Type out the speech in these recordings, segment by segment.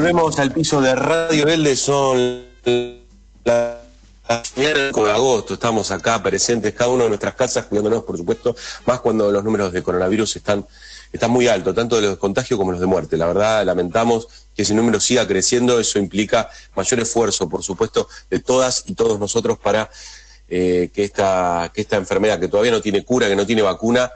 Volvemos al piso de Radio Rebelde, son las 5 de agosto, estamos acá presentes, cada uno de nuestras casas, cuidándonos, por supuesto, más cuando los números de coronavirus están muy altos, tanto de los contagios como los de muerte. La verdad, lamentamos que ese número siga creciendo, eso implica mayor esfuerzo, por supuesto, de todas y todos nosotros para que esta enfermedad, que todavía no tiene cura, que no tiene vacuna,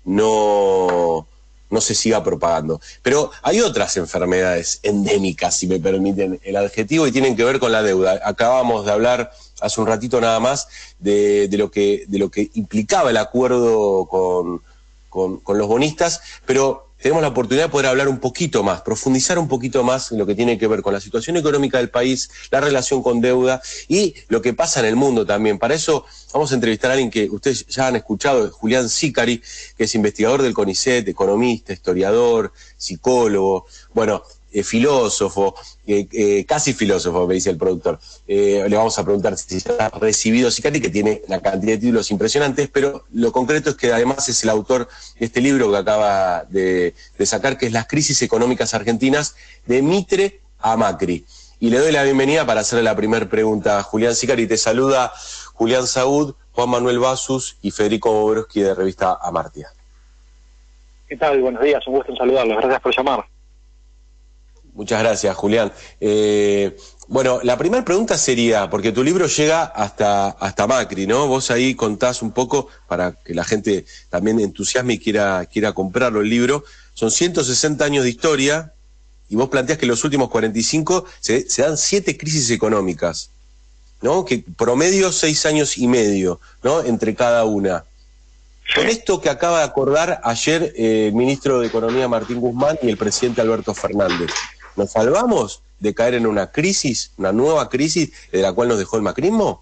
no se siga propagando. Pero hay otras enfermedades endémicas, si me permiten el adjetivo, y tienen que ver con la deuda. Acabamos de hablar hace un ratito nada más de lo que implicaba el acuerdo con los bonistas, pero tenemos la oportunidad de poder hablar un poquito más, profundizar un poquito más en lo que tiene que ver con la situación económica del país, la relación con deuda y lo que pasa en el mundo también. Para eso vamos a entrevistar a alguien que ustedes ya han escuchado, Julián Sicari, que es investigador del CONICET, economista, historiador, psicólogo, bueno, filósofo, casi filósofo, me dice el productor. Le vamos a preguntar si está recibido Sicari, que tiene una cantidad de títulos impresionantes, pero lo concreto es que además es el autor de este libro que acaba de sacar, que es Las crisis económicas argentinas, de Mitre a Macri. Y le doy la bienvenida para hacerle la primera pregunta a Julián Sicari. Te saluda Julián Saúd, Juan Manuel Basus y Federico Bobrovsky de Revista Amartya. ¿Qué tal? Buenos días, un gusto en saludarlos. Gracias por llamar. Muchas gracias, Julián. Bueno, la primera pregunta sería, porque tu libro llega hasta Macri, ¿no? Vos ahí contás un poco, para que la gente también entusiasme y quiera comprarlo el libro. Son 160 años de historia, y vos planteás que en los últimos 45 se dan 7 crisis económicas, ¿no? Que promedio 6 años y medio, ¿no? Entre cada una. Con esto que acaba de acordar ayer el ministro de Economía Martín Guzmán y el presidente Alberto Fernández, ¿nos salvamos de caer en una crisis, una nueva crisis de la cual nos dejó el macrismo?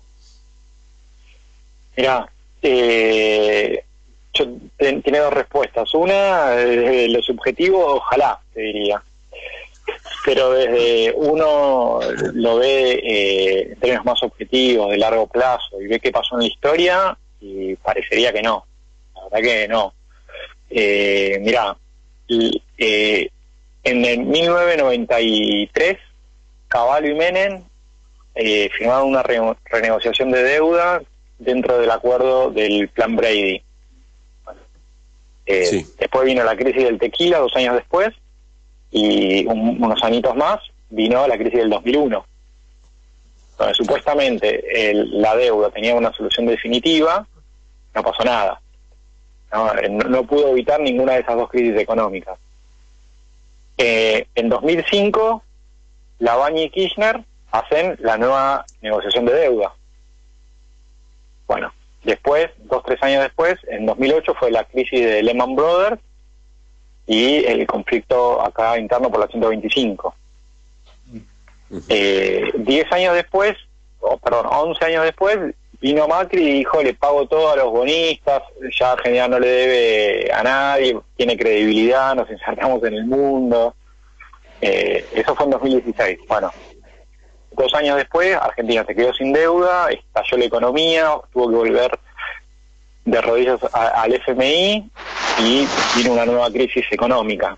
Mirá, tiene dos respuestas. Una, desde lo subjetivo, ojalá, te diría. Pero desde uno lo ve en términos más objetivos, de largo plazo, y ve qué pasó en la historia, y parecería que no. La verdad que no. Mirá, en el 1993, Cavallo y Menem firmaron una renegociación de deuda dentro del acuerdo del Plan Brady. Sí. Después vino la crisis del tequila 2 años después, y unos añitos más vino la crisis del 2001, donde supuestamente la deuda tenía una solución definitiva. No pasó nada. No pudo evitar ninguna de esas dos crisis económicas. En 2005, Labaña y Kirchner hacen la nueva negociación de deuda. Bueno, después, 2-3 años después, en 2008 fue la crisis de Lehman Brothers y el conflicto acá interno por la 125. 10 años después, 11 años después, vino Macri y dijo: le pago todo a los bonistas, ya Argentina no le debe a nadie, tiene credibilidad, nos insertamos en el mundo. Eso fue en 2016. Bueno, 2 años después, Argentina se quedó sin deuda, estalló la economía, tuvo que volver de rodillas al FMI y vino una nueva crisis económica.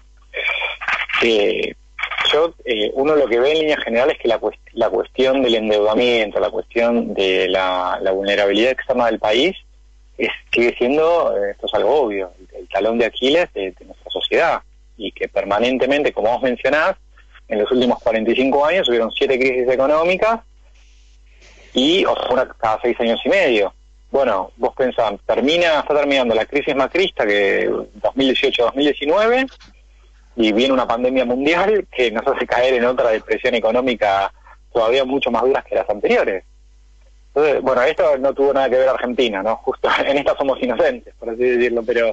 Uno lo que ve en líneas generales es que la cuestión del endeudamiento, la cuestión de la vulnerabilidad externa del país sigue siendo, esto es algo obvio, el talón de Aquiles de nuestra sociedad, y que permanentemente, como vos mencionás, en los últimos 45 años hubieron 7 crisis económicas y una cada 6 años y medio. Bueno, vos pensás, está terminando la crisis macrista, que 2018-2019, y viene una pandemia mundial que nos hace caer en otra depresión económica todavía mucho más duras que las anteriores. Entonces, bueno, esto no tuvo nada que ver Argentina, ¿no? Justo en esta somos inocentes, por así decirlo, pero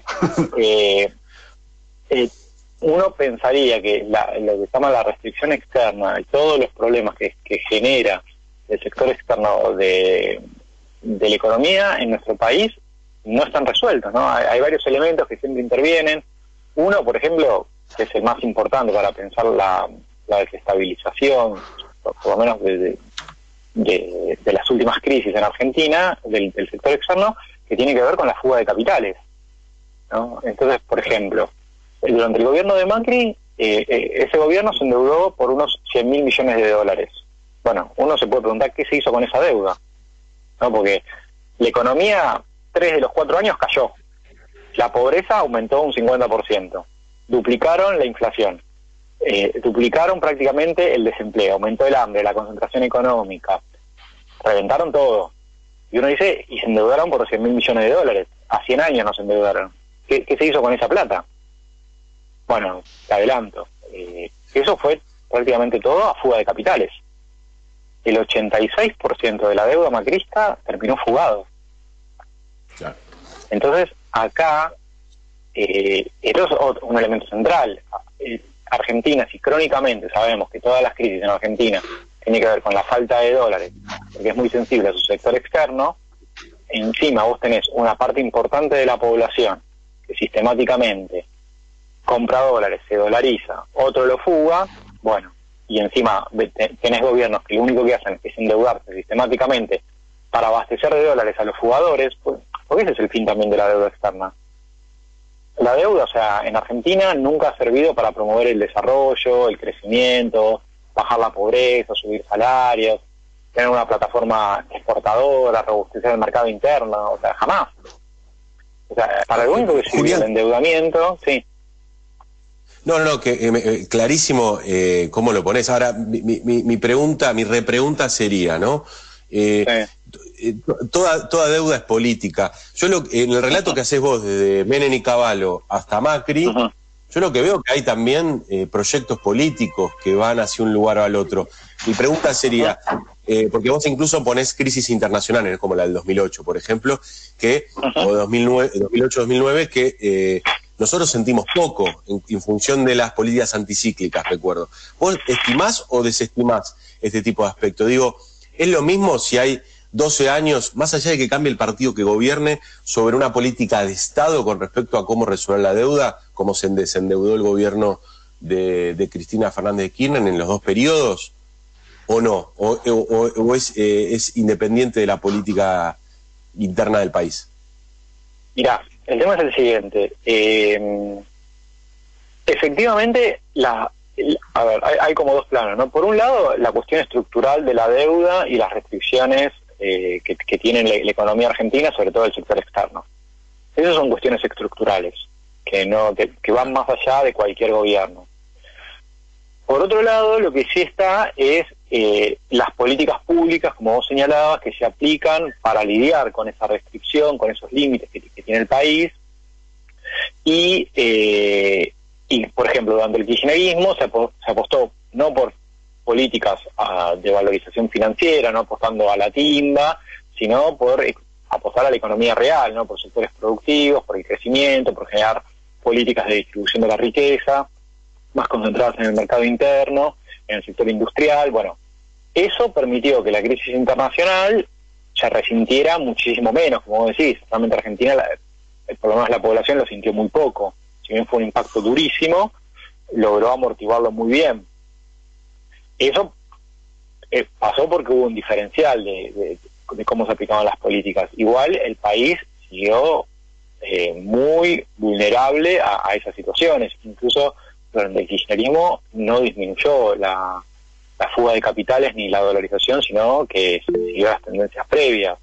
uno pensaría que lo que se llama la restricción externa y todos los problemas que genera el sector externo de la economía en nuestro país no están resueltos, ¿no? Hay varios elementos que siempre intervienen. Uno, por ejemplo, que es el más importante para pensar la desestabilización, por lo menos de las últimas crisis en Argentina, del sector externo, que tiene que ver con la fuga de capitales, ¿no? Entonces, por ejemplo, durante el gobierno de Macri ese gobierno se endeudó por unos 100.000 millones de dólares. Bueno, uno se puede preguntar qué se hizo con esa deuda, ¿no? Porque la economía, 3 de los 4 años cayó. La pobreza aumentó un 50%. Duplicaron la inflación. Duplicaron prácticamente el desempleo. Aumentó el hambre, la concentración económica. Reventaron todo. Y uno dice, y se endeudaron por 100.000 millones de dólares. A 100 años nos endeudaron. ¿Qué se hizo con esa plata? Bueno, te adelanto. Eso fue prácticamente todo a fuga de capitales. El 86% de la deuda macrista terminó fugado. Claro. Entonces, acá, esto es un elemento central. Argentina, si crónicamente sabemos que todas las crisis en Argentina tienen que ver con la falta de dólares, porque es muy sensible a su sector externo, encima vos tenés una parte importante de la población que sistemáticamente compra dólares, se dolariza, otro lo fuga, bueno, y encima tenés gobiernos que lo único que hacen es endeudarse sistemáticamente para abastecer de dólares a los fugadores, pues, porque ese es el fin también de la deuda externa. La deuda, o sea, en Argentina nunca ha servido para promover el desarrollo, el crecimiento, bajar la pobreza, subir salarios, tener una plataforma exportadora, robustecer el mercado interno, o sea, jamás. O sea, para lo único que sirve el endeudamiento, sí. No, que clarísimo cómo lo pones. Ahora, mi pregunta, mi repregunta sería, ¿no? Sí. Toda deuda es política. En el relato que haces vos, desde Menem y Cavallo hasta Macri, yo lo que veo que hay también proyectos políticos que van hacia un lugar o al otro. Mi pregunta sería, porque vos incluso ponés crisis internacionales, como la del 2008, por ejemplo, o 2008-2009, que nosotros sentimos poco en función de las políticas anticíclicas, recuerdo. ¿Vos estimás o desestimás este tipo de aspecto? Digo, ¿es lo mismo si hay 12 años, más allá de que cambie el partido que gobierne, sobre una política de Estado con respecto a cómo resolver la deuda, cómo se desendeudó el gobierno de Cristina Fernández de Kirchner en los 2 periodos, o no? ¿O es independiente de la política interna del país? Mirá, el tema es el siguiente. Efectivamente, a ver, hay como 2 planos, ¿no? Por un lado, la cuestión estructural de la deuda y las restricciones que tiene la economía argentina, sobre todo el sector externo. Esas son cuestiones estructurales, que van más allá de cualquier gobierno. Por otro lado, lo que sí está es las políticas públicas, como vos señalabas, que se aplican para lidiar con esa restricción, con esos límites que tiene el país. Y, por ejemplo, durante el kirchnerismo se apostó no por políticas de valorización financiera, no apostando a la timba, sino por apostar a la economía real, no por sectores productivos, por el crecimiento, por generar políticas de distribución de la riqueza, más concentradas en el mercado interno, en el sector industrial. Bueno, eso permitió que la crisis internacional se resintiera muchísimo menos, como vos decís. Realmente Argentina, por lo menos la población lo sintió muy poco. Si bien fue un impacto durísimo, logró amortiguarlo muy bien. Eso pasó porque hubo un diferencial de cómo se aplicaban las políticas. Igual el país siguió muy vulnerable a esas situaciones. Incluso durante el kirchnerismo no disminuyó la fuga de capitales ni la dolarización, sino que siguió las tendencias previas.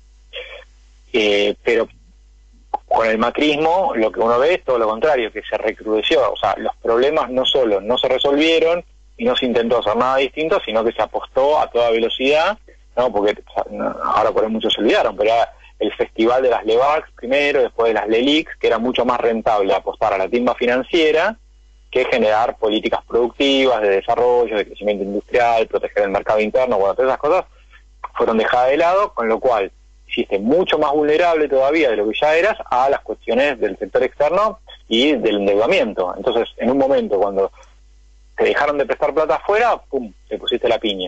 Pero con el macrismo lo que uno ve es todo lo contrario, que se recrudeció. O sea, los problemas no solo no se resolvieron y no se intentó hacer nada distinto, sino que se apostó a toda velocidad, ¿no? Porque ahora por ahí muchos se olvidaron, pero era el festival de las LEVAX primero, después de las LELIX, que era mucho más rentable apostar a la timba financiera que generar políticas productivas, de desarrollo, de crecimiento industrial, proteger el mercado interno. Bueno, todas esas cosas fueron dejadas de lado, con lo cual hiciste mucho más vulnerable todavía de lo que ya eras a las cuestiones del sector externo y del endeudamiento. Entonces, en un momento cuando te dejaron de prestar plata afuera, ¡pum!, te pusiste la piña.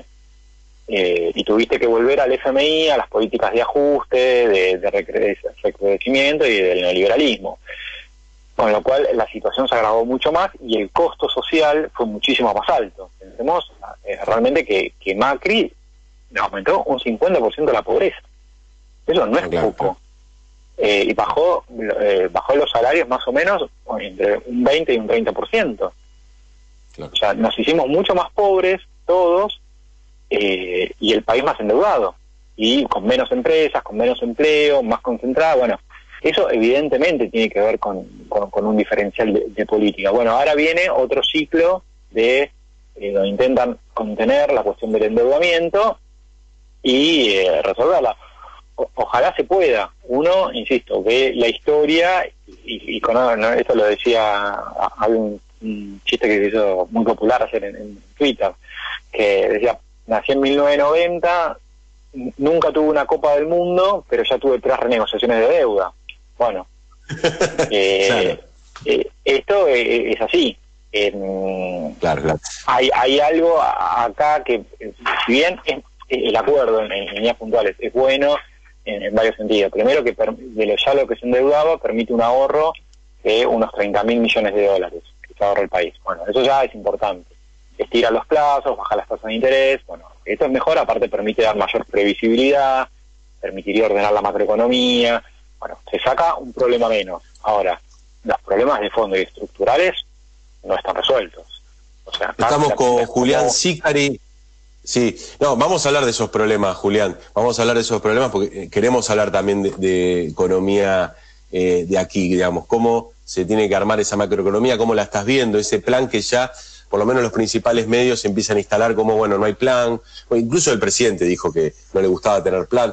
Y tuviste que volver al FMI, a las políticas de ajuste, de recrudecimiento y del neoliberalismo. Con lo cual la situación se agravó mucho más y el costo social fue muchísimo más alto. Pensemos realmente que Macri aumentó un 50% la pobreza. Eso no es poco. Y bajó los salarios más o menos entre un 20 y un 30%. Claro. O sea, nos hicimos mucho más pobres todos, y el país más endeudado, y con menos empresas, con menos empleo, más concentrado. Bueno, eso evidentemente tiene que ver con un diferencial de política. Bueno, ahora viene otro ciclo de donde intentan contener la cuestión del endeudamiento y resolverla. Ojalá se pueda. Uno, insisto, ve la historia y ¿no? Esto lo decía, hay un chiste que se hizo muy popular ayer en Twitter, que decía: nací en 1990, nunca tuve una Copa del Mundo, pero ya tuve 3 renegociaciones de deuda. Bueno, Claro. Esto es así. Claro. Hay algo acá que, si bien el acuerdo en líneas puntuales es bueno en varios sentidos. Primero, que ya lo que se endeudaba permite un ahorro de unos 30.000 millones de dólares que se ahorra el país. Bueno, eso ya es importante. Estira los plazos, baja las tasas de interés. Bueno, esto es mejor, aparte permite dar mayor previsibilidad, permitiría ordenar la macroeconomía. Bueno, se saca un problema menos. Ahora, los problemas de fondo y estructurales no están resueltos. O sea, Estamos con Julián Sicari. Sí, no, vamos a hablar de esos problemas, Julián. Vamos a hablar de esos problemas porque queremos hablar también de economía de aquí, digamos. Cómo se tiene que armar esa macroeconomía, cómo la estás viendo, ese plan que ya, por lo menos los principales medios empiezan a instalar como, bueno, no hay plan. O incluso el presidente dijo que no le gustaba tener plan.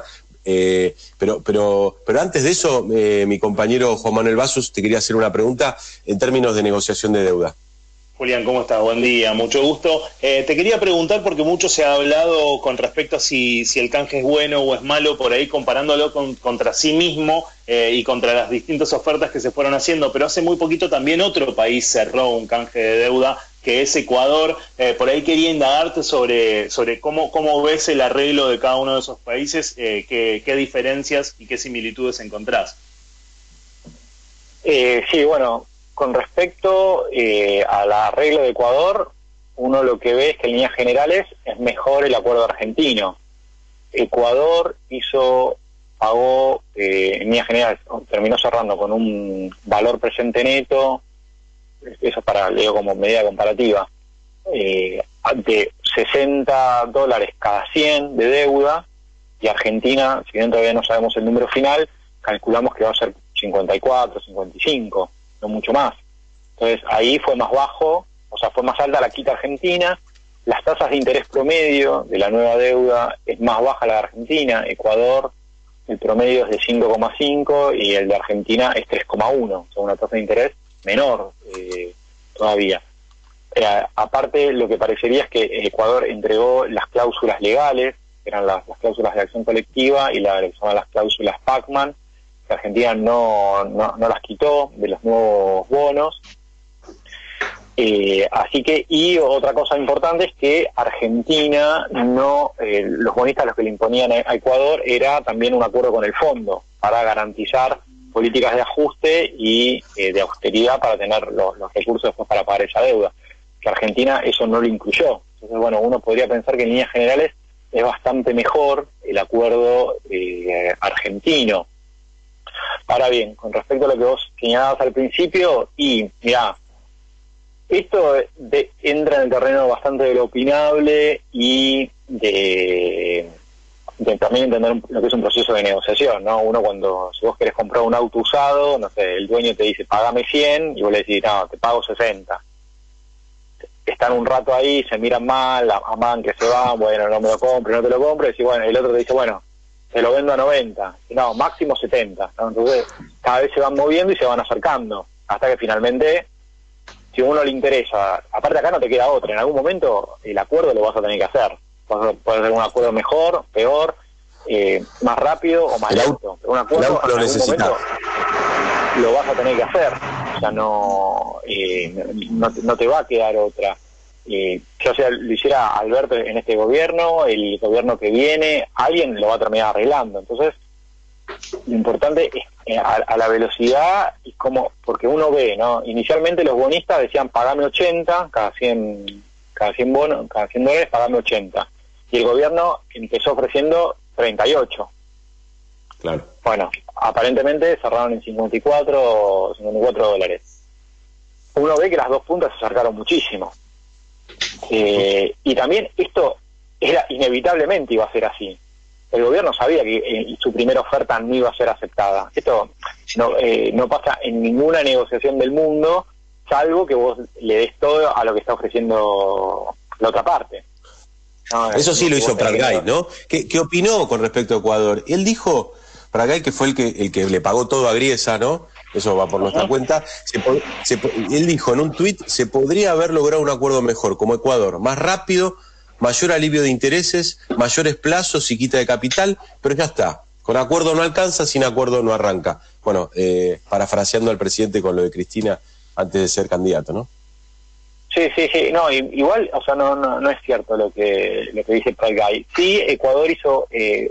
Pero antes de eso, mi compañero Juan Manuel Basus te quería hacer una pregunta en términos de negociación de deuda. Julián, ¿cómo estás? Buen día, mucho gusto. Te quería preguntar, porque mucho se ha hablado con respecto a si el canje es bueno o es malo, por ahí comparándolo contra sí mismo y contra las distintas ofertas que se fueron haciendo, pero hace muy poquito también otro país cerró un canje de deuda, que es Ecuador. Por ahí quería indagarte sobre cómo ves el arreglo de cada uno de esos países, qué diferencias y qué similitudes encontrás. Sí, bueno, con respecto al arreglo de Ecuador, uno lo que ve es que en líneas generales es mejor el acuerdo argentino. Ecuador pagó, en líneas generales, terminó cerrando con un valor presente neto, eso leo como medida comparativa, de $60 cada 100 de deuda, y Argentina, si bien todavía no sabemos el número final, calculamos que va a ser 54, 55, no mucho más. Entonces ahí fue más bajo, o sea, fue más alta la quita argentina. Las tasas de interés promedio de la nueva deuda es más baja la de Argentina. Ecuador, el promedio es de 5,5 y el de Argentina es 3,1, o sea, una tasa de interés menor todavía. Aparte, lo que parecería es que Ecuador entregó las cláusulas legales, que eran las cláusulas de acción colectiva y lo que se llaman las cláusulas Pacman, que Argentina no las quitó de los nuevos bonos. Así que, y otra cosa importante es que Argentina los bonistas los que le imponían a Ecuador era también un acuerdo con el fondo para garantizar políticas de ajuste y de austeridad para tener los recursos después para pagar esa deuda, que Argentina eso no lo incluyó. Entonces, bueno, uno podría pensar que en líneas generales es bastante mejor el acuerdo argentino. Ahora bien, con respecto a lo que vos señalabas al principio, y mirá, esto entra en el terreno bastante de lo opinable y de también entender lo que es un proceso de negociación, ¿no? Uno si vos querés comprar un auto usado, no sé, el dueño te dice, págame 100, y vos le decís, no, te pago 60. Están un rato ahí, se miran mal, aman que se van, bueno, no me lo compro, no te lo compro, y decís, bueno, el otro te dice, bueno, te lo vendo a 90, no, máximo 70, ¿no? Entonces cada vez se van moviendo y se van acercando, hasta que finalmente, si a uno le interesa, aparte acá no te queda otra, en algún momento el acuerdo lo vas a tener que hacer, puede ser un acuerdo mejor, peor, más rápido o más lento, pero un acuerdo en algún momento lo vas a tener que hacer, o sea, no te va a quedar otra. Ya sea lo hiciera Alberto en este gobierno, el gobierno que viene, alguien lo va a terminar arreglando. Entonces, lo importante es a la velocidad y porque uno ve, ¿no? Inicialmente los bonistas decían pagame 80, cada 100 bonos, cada 100 dólares pagame 80. Y el gobierno empezó ofreciendo 38. Claro. Bueno, aparentemente cerraron en 54 dólares. Uno ve que las dos puntas se acercaron muchísimo. Y también esto era inevitablemente iba a ser así. El gobierno sabía que su primera oferta no iba a ser aceptada. Esto no pasa en ninguna negociación del mundo, salvo que vos le des todo a lo que está ofreciendo la otra parte. Eso sí lo hizo Pratgay, ¿no? ¿Qué opinó con respecto a Ecuador? Él dijo, Pratgay, que fue el que le pagó todo a Griesa, ¿no? Eso va por nuestra cuenta. Él dijo en un tuit, se podría haber logrado un acuerdo mejor, como Ecuador, más rápido, mayor alivio de intereses, mayores plazos y quita de capital, pero ya está. Con acuerdo no alcanza, sin acuerdo no arranca. Bueno, parafraseando al presidente con lo de Cristina antes de ser candidato, ¿no? Sí. No, igual, o sea, no es cierto lo que dice Pratgay. Sí, Ecuador hizo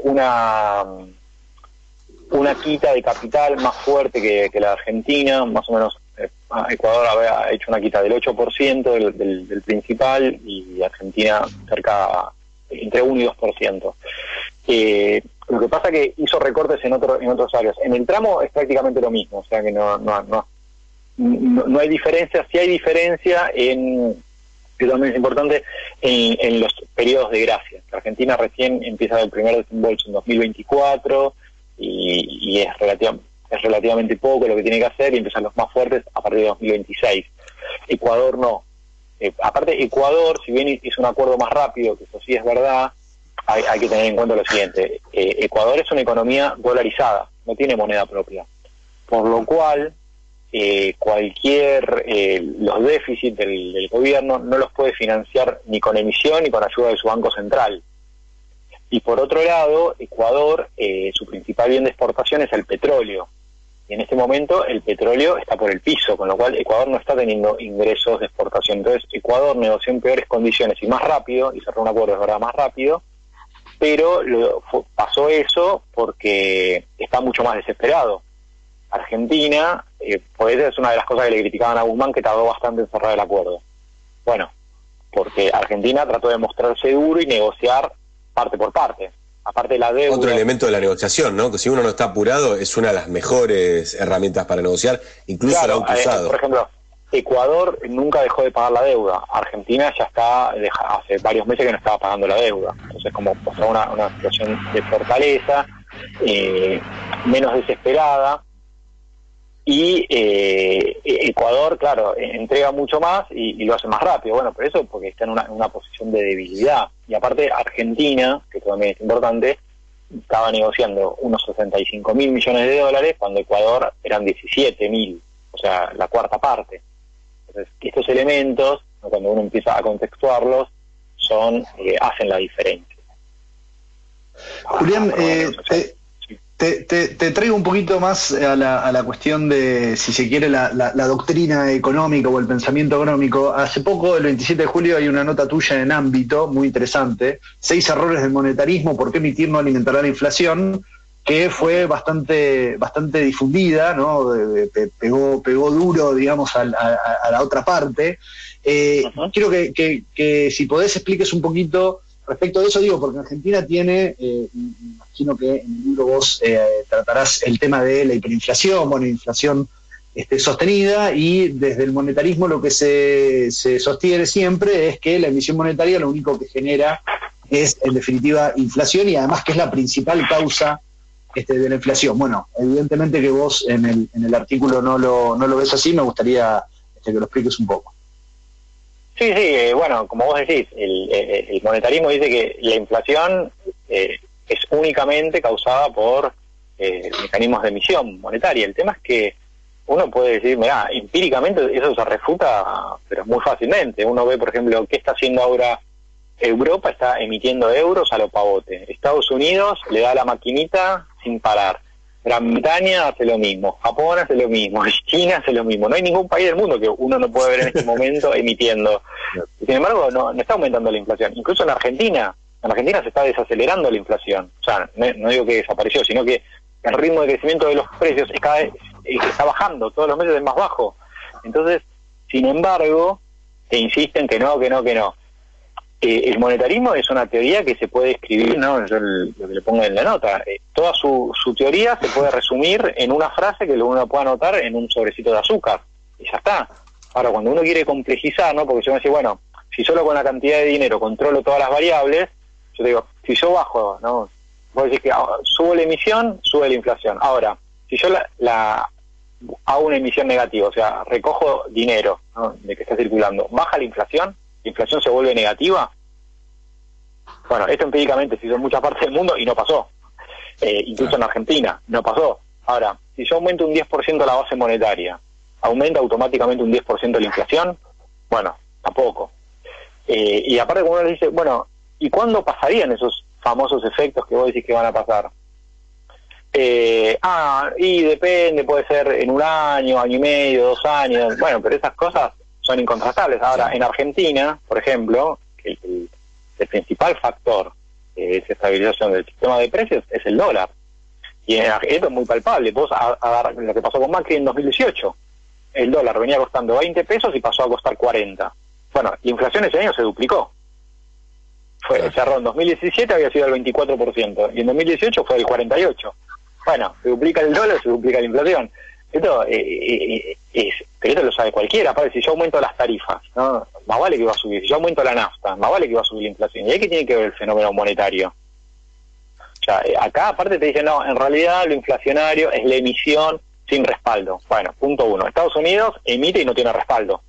una quita de capital más fuerte que la de Argentina, más o menos. Ecuador había hecho una quita del 8% del principal y Argentina cerca entre 1 y 2%. Lo que pasa es que hizo recortes en otros áreas. En el tramo es prácticamente lo mismo, o sea que no hay diferencia. Sí hay diferencia que también es importante, en los periodos de gracia. Argentina recién empieza el primer desembolso en 2024 y es relativamente poco lo que tiene que hacer, y empiezan los más fuertes a partir de 2026. Ecuador no. Aparte, Ecuador, si bien hizo un acuerdo más rápido, que eso sí es verdad, hay que tener en cuenta lo siguiente. Ecuador es una economía dolarizada, no tiene moneda propia. Por lo cual, los déficits del gobierno no los puede financiar ni con emisión ni con ayuda de su Banco Central. Y por otro lado, Ecuador, su principal bien de exportación es el petróleo. Y en este momento el petróleo está por el piso, con lo cual Ecuador no está teniendo ingresos de exportación. Entonces Ecuador negoció en peores condiciones y más rápido, y cerró un acuerdo, es verdad, más rápido, pero pasó eso porque está mucho más desesperado. Argentina, pues esa es una de las cosas que le criticaban a Guzmán, que tardó bastante en cerrar el acuerdo. Bueno, porque Argentina trató de mostrarse duro y negociar parte por parte. Aparte de la deuda. Otro elemento de la negociación, ¿no? Que si uno no está apurado, es una de las mejores herramientas para negociar, incluso claro, la usado. Por ejemplo, Ecuador nunca dejó de pagar la deuda. Argentina ya hace varios meses que no estaba pagando la deuda. Entonces, como pasó una situación de fortaleza, menos desesperada, y Ecuador, claro, entrega mucho más y lo hace más rápido. Bueno, pero eso porque está en una posición de debilidad. Y aparte, Argentina, que también es importante, estaba negociando unos 65.000 millones de dólares, cuando Ecuador eran 17.000, o sea, la cuarta parte. Entonces, estos elementos, cuando uno empieza a contextuarlos, hacen la diferencia. Julián, te traigo un poquito más a la cuestión de, si se quiere, la doctrina económica o el pensamiento económico. Hace poco, el 27 de julio, hay una nota tuya en Ámbito, muy interesante, 6 errores del monetarismo, por qué emitir no alimentará la inflación, que fue bastante difundida, ¿no? Pegó duro, digamos, a la otra parte. Quiero que si podés expliques un poquito respecto de eso, digo, porque Argentina tiene, imagino que en el libro vos tratarás el tema de la hiperinflación, inflación sostenida, y desde el monetarismo lo que se sostiene siempre es que la emisión monetaria lo único que genera es, en definitiva, inflación, y además que es la principal causa de la inflación. Bueno, evidentemente que vos en el artículo no lo ves así, me gustaría que lo expliques un poco. Sí, bueno, como vos decís, el monetarismo dice que la inflación es únicamente causada por mecanismos de emisión monetaria. El tema es que uno puede decir, mira, empíricamente eso se refuta, pero muy fácilmente. Uno ve, por ejemplo, qué está haciendo ahora Europa, está emitiendo euros a lo pavote. Estados Unidos le da la maquinita sin parar. Gran Bretaña hace lo mismo, Japón hace lo mismo, China hace lo mismo. No hay ningún país del mundo que uno no puede ver en este momento emitiendo. Sin embargo, no está aumentando la inflación. Incluso en Argentina se está desacelerando la inflación. O sea, no digo que desapareció, sino que el ritmo de crecimiento de los precios está bajando, todos los meses es más bajo. Entonces, sin embargo, insisten que no. El monetarismo es una teoría que se puede escribir, ¿no? Yo lo que le pongo en la nota. Toda su teoría se puede resumir en una frase que uno puede anotar en un sobrecito de azúcar. Y ya está. Ahora, cuando uno quiere complejizar, ¿no? Porque yo me decía, bueno, si solo con la cantidad de dinero controlo todas las variables, yo te digo, si yo bajo, ¿no? Vos decís que subo la emisión, sube la inflación. Ahora, si yo hago una emisión negativa, o sea, recojo dinero, ¿no?, de que está circulando, baja la inflación se vuelve negativa. Bueno, esto empíricamente se hizo en muchas partes del mundo y no pasó. Incluso en Argentina, no pasó. Ahora, si yo aumento un 10% la base monetaria, ¿aumenta automáticamente un 10% la inflación? Bueno, tampoco. Y aparte, como uno le dice, bueno, ¿y cuándo pasarían esos famosos efectos que vos decís que van a pasar? Y depende, puede ser en un año y medio, 2 años. Bueno, pero esas cosas son incontratables. Ahora, en Argentina, por ejemplo, el principal factor de esa estabilización del sistema de precios es el dólar. Y esto es muy palpable. Vos agarrás lo que pasó con Macri en 2018. El dólar venía costando 20 pesos y pasó a costar 40. Bueno, la inflación ese año se duplicó. Cerró en 2017, había sido el 24%, y en 2018 fue el 48%. Bueno, se duplica el dólar, se duplica la inflación. Pero esto lo sabe cualquiera. Aparte, si yo aumento las tarifas, ¿no?, más vale que va a subir. Si yo aumento la nafta, más vale que va a subir la inflación. ¿Y ahí qué tiene que ver el fenómeno monetario? O sea, acá aparte te dicen, no, en realidad lo inflacionario es la emisión sin respaldo. Bueno, punto 1. Estados Unidos emite y no tiene respaldo.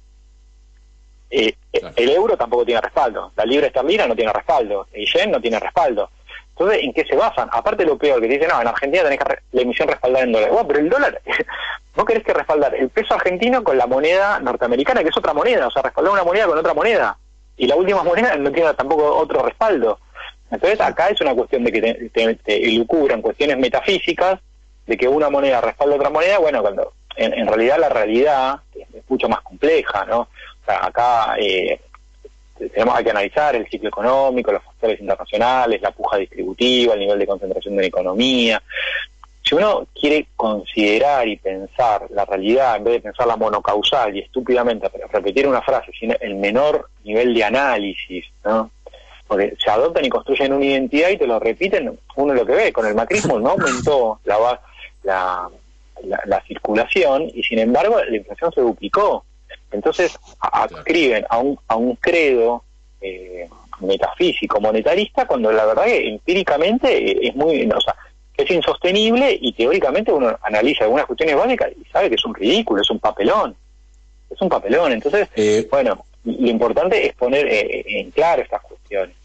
El euro tampoco tiene respaldo. La libra esterlina no tiene respaldo. El yen no tiene respaldo. Entonces, ¿en qué se basan? Aparte, lo peor, que te dicen, no, en Argentina tenés que la emisión respaldada en dólares. Bueno, pero el dólar, vos querés que respaldar el peso argentino con la moneda norteamericana, que es otra moneda, o sea, respaldar una moneda con otra moneda. Y la última moneda no tiene tampoco otro respaldo. Entonces, acá es una cuestión de que te elucubran cuestiones metafísicas, de que una moneda respalda otra moneda, bueno, cuando en realidad la realidad es mucho más compleja, ¿no? O sea, acá hay que analizar el ciclo económico, los factores internacionales, la puja distributiva, el nivel de concentración de la economía. Si uno quiere considerar y pensar la realidad, en vez de pensar la monocausal y estúpidamente repetir una frase sin el menor nivel de análisis, ¿no? Porque se adoptan y construyen una identidad y te lo repiten, uno lo que ve, con el macrismo no aumentó la circulación y sin embargo la inflación se duplicó. Entonces adscriben a un credo metafísico, monetarista, cuando la verdad que empíricamente es muy, o sea, es insostenible y teóricamente uno analiza algunas cuestiones básicas y sabe que es un ridículo, es un papelón. Entonces, bueno, lo importante es poner en claro estas cuestiones.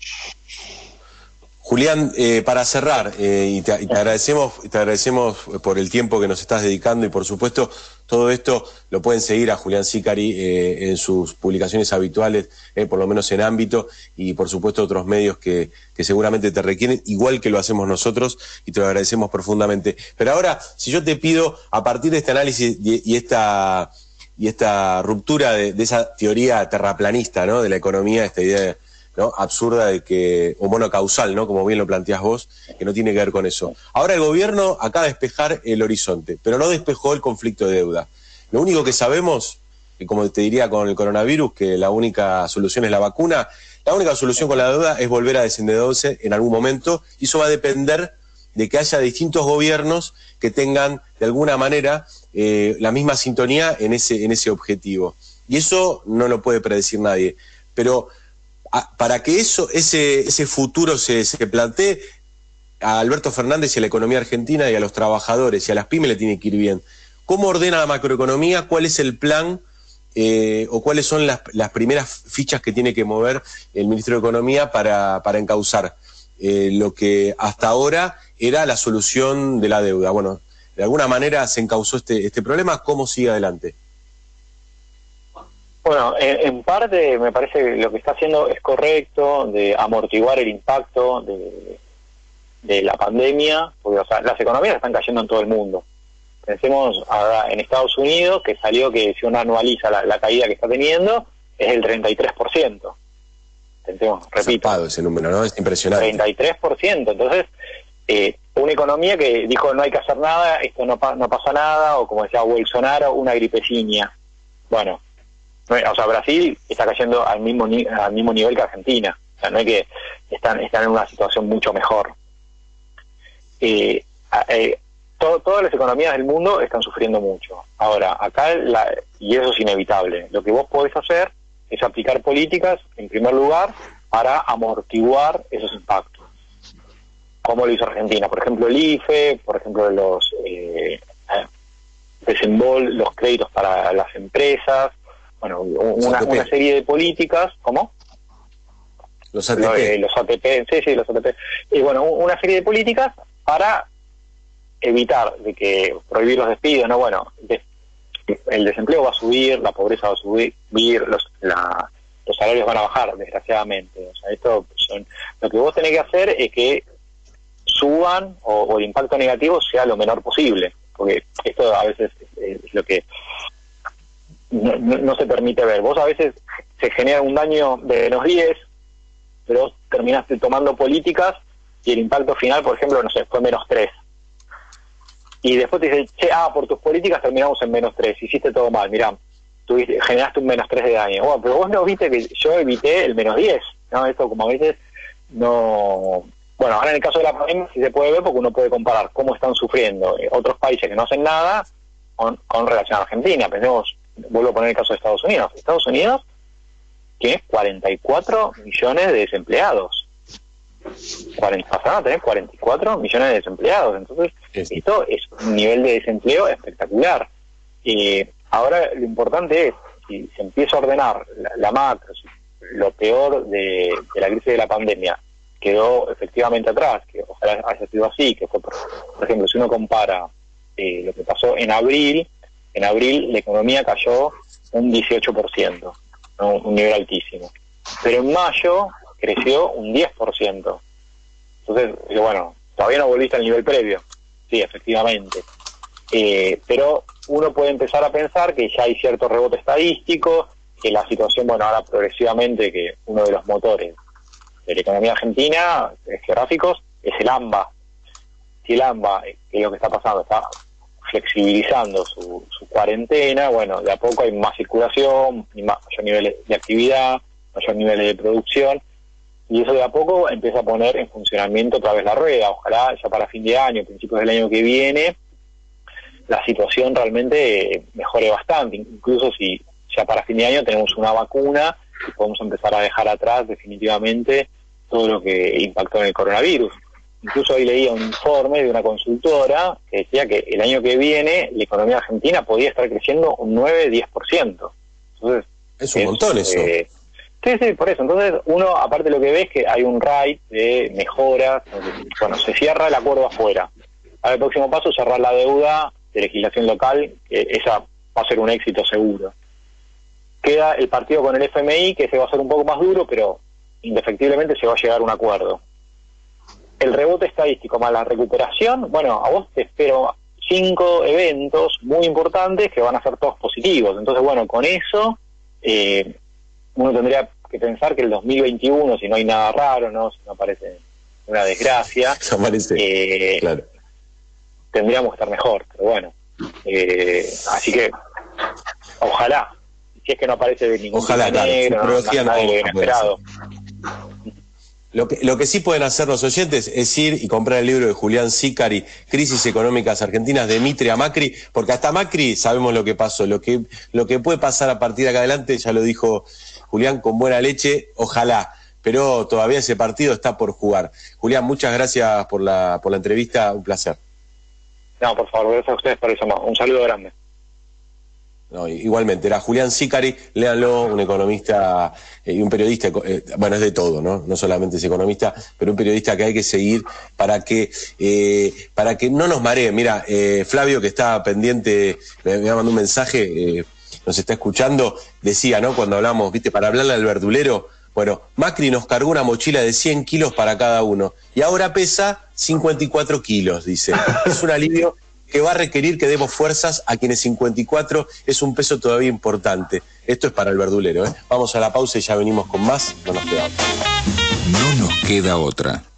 Julián, para cerrar, y te agradecemos por el tiempo que nos estás dedicando y por supuesto todo esto lo pueden seguir a Julián Sicari en sus publicaciones habituales, por lo menos en Ámbito, y por supuesto otros medios que seguramente te requieren, igual que lo hacemos nosotros, y te lo agradecemos profundamente. Pero ahora, si yo te pido, a partir de este análisis y esta ruptura de esa teoría terraplanista, ¿no?, de la economía, esta idea, ¿no?, absurda de que, o monocausal, ¿no?, como bien lo planteás vos, que no tiene que ver con eso. Ahora el gobierno acaba de despejar el horizonte, pero no despejó el conflicto de deuda. Lo único que sabemos, y como te diría con el coronavirus, que la única solución es la vacuna, la única solución con la deuda es volver a desendeudarse en algún momento, y eso va a depender de que haya distintos gobiernos que tengan, de alguna manera, la misma sintonía en ese objetivo. Y eso no lo puede predecir nadie. Pero para que ese futuro se plantee, a Alberto Fernández y a la economía argentina y a los trabajadores y a las pymes le tiene que ir bien. ¿Cómo ordena la macroeconomía? ¿Cuál es el plan? ¿O cuáles son las primeras fichas que tiene que mover el ministro de Economía para encauzar lo que hasta ahora era la solución de la deuda? Bueno, de alguna manera se encauzó este problema. ¿Cómo sigue adelante? Bueno, en parte me parece que lo que está haciendo es correcto, de amortiguar el impacto de la pandemia, porque, o sea, las economías están cayendo en todo el mundo. Pensemos ahora en Estados Unidos, que salió que si uno anualiza la caída que está teniendo, es el 33%. Pensemos, repito. Zapado ese número, ¿no? Es impresionante. 33%. Entonces, una economía que dijo no hay que hacer nada, esto no pasa nada, o como decía Bolsonaro, una gripeciña. Bueno, o sea, Brasil está cayendo al mismo nivel que Argentina. O sea, no es que están en una situación mucho mejor. Todas las economías del mundo están sufriendo mucho. Ahora, acá, y eso es inevitable, lo que vos podés hacer es aplicar políticas, en primer lugar, para amortiguar esos impactos. Como lo hizo Argentina, por ejemplo el IFE, por ejemplo los los créditos para las empresas, bueno, una serie de políticas. ¿Cómo? Los ATP. Los ATP, sí, los ATP. Y bueno, una serie de políticas para evitar de que prohibir los despidos, ¿no? Bueno, el desempleo va a subir, la pobreza va a subir, los salarios van a bajar, desgraciadamente. O sea, lo que vos tenés que hacer es que suban o el impacto negativo sea lo menor posible, porque esto a veces es lo que no se permite ver. Vos a veces se genera un daño de -10, pero terminaste tomando políticas y el impacto final, por ejemplo, no sé, fue -3. Y después te dicen, por tus políticas terminamos en -3, hiciste todo mal, mirá, generaste un -3 de daño. Bueno, pero vos no viste que yo evité el -10, ¿no? Esto como a veces no... Bueno, ahora en el caso de la pandemia sí se puede ver porque uno puede comparar cómo están sufriendo otros países que no hacen nada con relación a Argentina. Pensemos, vuelvo a poner el caso de Estados Unidos. Estados Unidos tiene 44 millones de desempleados. Pasaron a tener 44 millones de desempleados. Entonces, esto es un nivel de desempleo espectacular. Ahora lo importante es, si se empieza a ordenar la macro, lo peor de la crisis de la pandemia quedó efectivamente atrás, que ojalá haya sido así, que fue, por ejemplo, si uno compara lo que pasó en abril la economía cayó un 18%, ¿no? Un nivel altísimo. Pero en mayo creció un 10%. Entonces, bueno, todavía no volviste al nivel previo. Sí, efectivamente. Pero uno puede empezar a pensar que ya hay cierto rebote estadístico, que la situación, bueno, ahora progresivamente, que uno de los motores de la economía argentina, geográficos, es el AMBA. Si el AMBA, que es lo que está pasando, está flexibilizando su cuarentena, bueno, de a poco hay más circulación, mayor nivel de actividad, mayor nivel de producción, y eso de a poco empieza a poner en funcionamiento otra vez la rueda. Ojalá ya para fin de año, principios del año que viene, la situación realmente mejore bastante, incluso si ya para fin de año tenemos una vacuna y podemos empezar a dejar atrás definitivamente todo lo que impactó en el coronavirus. Incluso hoy leía un informe de una consultora que decía que el año que viene la economía argentina podía estar creciendo un 9-10%. Entonces, es un montón eso. Sí, por eso. Entonces, uno, aparte lo que ve es que hay un raid de mejoras. Bueno, se cierra el acuerdo afuera. Ahora el próximo paso es cerrar la deuda de legislación local, que esa va a ser un éxito seguro. Queda el partido con el FMI, que ese va a ser un poco más duro, pero indefectiblemente se va a llegar a un acuerdo. El rebote estadístico más la recuperación, bueno, a vos te espero 5 eventos muy importantes que van a ser todos positivos. Entonces, bueno, con eso uno tendría que pensar que el 2021, si no hay nada raro, ¿no? Si no aparece una desgracia, claro, tendríamos que estar mejor, pero bueno. Así que, ojalá, si es que no aparece de ningún negro, nada inesperado. Lo que sí pueden hacer los oyentes es ir y comprar el libro de Julián Sicari, Crisis Económicas Argentinas, de Mitre a Macri, porque hasta Macri sabemos lo que pasó, lo que puede pasar a partir de acá adelante, ya lo dijo Julián con buena leche, ojalá, pero todavía ese partido está por jugar. Julián, muchas gracias por la entrevista, un placer. No, por favor, gracias a ustedes por eso, un saludo grande. No, igualmente, era Julián Sicari, léanlo, un economista y un periodista, bueno, es de todo, ¿no? No solamente es economista, pero un periodista que hay que seguir para que no nos maree. Mira, Flavio, que está pendiente, me mandó un mensaje, nos está escuchando, decía, ¿no? Cuando hablamos, viste, para hablarle al verdulero, bueno, Macri nos cargó una mochila de 100 kilos para cada uno, y ahora pesa 54 kilos, dice. Es un alivio que va a requerir que demos fuerzas a quienes 54 es un peso todavía importante. Esto es para el verdulero, ¿eh? Vamos a la pausa y ya venimos con más. No nos quedamos. No nos queda otra.